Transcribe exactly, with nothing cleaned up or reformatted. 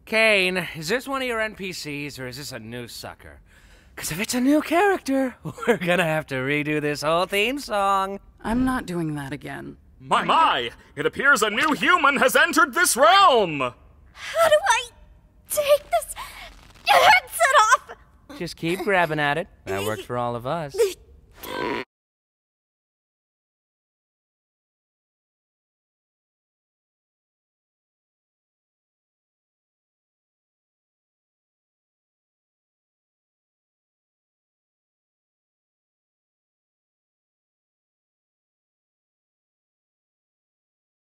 Kane, is this one of your N P Cs or is this a new sucker? Because if it's a new character, we're gonna have to redo this whole theme song. I'm not doing that again. My, my! It appears a new human has entered this realm! How do I take this headset off? Just keep grabbing at it. That worked for all of us.